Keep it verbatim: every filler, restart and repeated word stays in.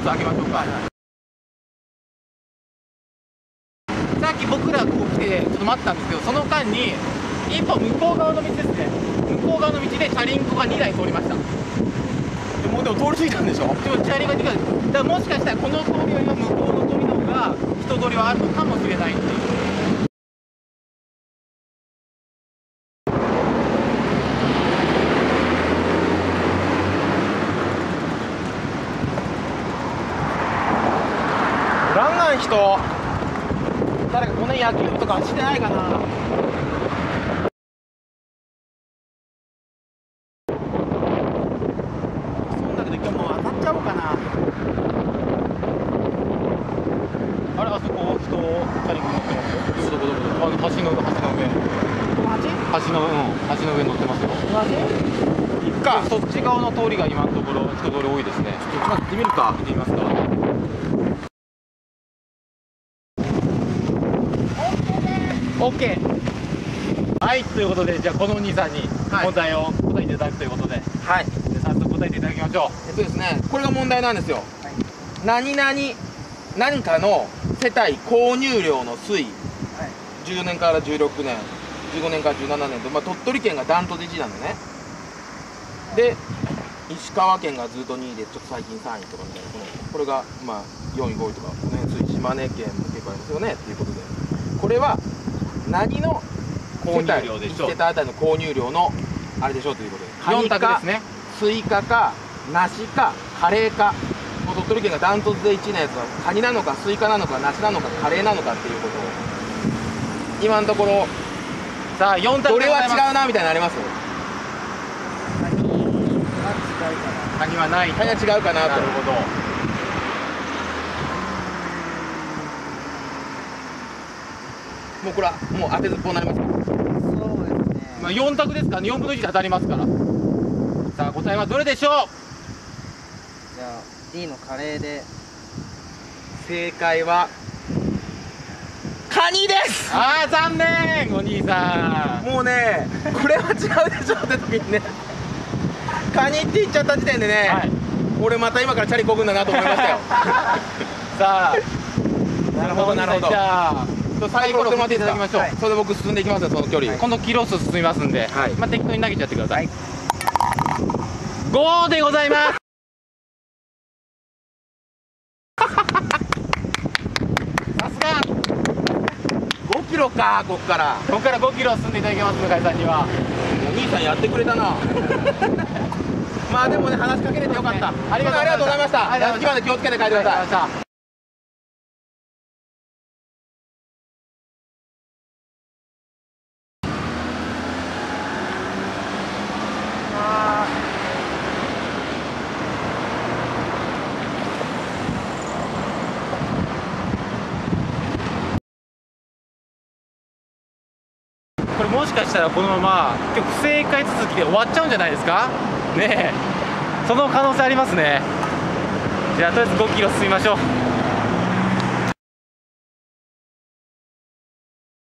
開けましょうか。さっき僕らここ来てちょっと待ったんですけど、その間に一歩向こう側の道ですね、向こう側の道でチャリンコがにだい通りました。 もうでも通り過ぎたんでしょ。 でもチャリンコがにだい、だからもしかしたらこの通りよりも向こうの通りの方が人通りはあるのかもしれないっていう。 ガンガン人。 誰かこの野球部とか走ってないかな。そんだけど今日もう当たっちゃおうかな。あれ、あそこ人チャリンコ乗ってますよ。どこどこどこ、あの橋の橋の上、この橋橋のうん橋の上乗ってますよ。 行くか。 そっち側の通りが今のところ人通り多いですね。 ちょっと行ってみるか。 見てみますか。オッケー。はい、ということで、じゃあこのお兄さんに問題を答えていただくということで、 はい。 で早速答えていただきましょえっとですね、これが問題なんですよ。 はい、 何々何かの世帯購入量の推移、はい、じゅうよねんからじゅうろくねん、じゅうごねんからじゅうななねんと、まあ、鳥取県がダントツいちなんでね。で、石川県がずっとにいで、ちょっと最近さんいとかみたいな、このこれがまあよんい、ごいとか、この辺推移、島根県も結構ありますよねっていうことで、これは何の購入量でしょう。 いち世帯あたりの購入量のあれでしょうということで、 よん択ですね。 スイカか梨かカレーか。もう鳥取県がダントツでいちのやつはカニなのかスイカなのか梨なのかカレーなのかっていうことを今のところ、 さあよん択どれはでございます。 違うなみたいなのあります？ カニはないと。 カニは違うかなと。 なるほど。 もうこれはもう当てずっぽうになりますか？ そうですね。 まあよん択ですからね、よんぶんのいちで当たりますから。さあ答えはどれでしょう。 じゃあ D のカレーで。 正解はカニです。 ああ残念、お兄さん。 もうね、これは違うでしょって時にね、カニって言っちゃった時点でね、 はい、 俺また今からチャリこぐんだなと思いましたよ。 さあなるほどなるほど。 じゃあ最後振ってもらっていいですか？ いただきましょう。 はい、それで僕進んでいきますよ、その距離。 このキロ数進みますんで、 はい、 まあ適当に投げちゃってください。ごでございます。さすが。 ごキロか、ここから。 ここからごキロ進んでいただきます、向井さんには。 お兄さんやってくれたな。まあでもね、話しかけれてよかった。 ありがとうございました。 やる気まで気をつけて帰ってください。 これもしかしたらこのまま今日不正解続きで終わっちゃうんじゃないですかね。えその可能性ありますね。じゃあとりあえずごキロ進みましょう。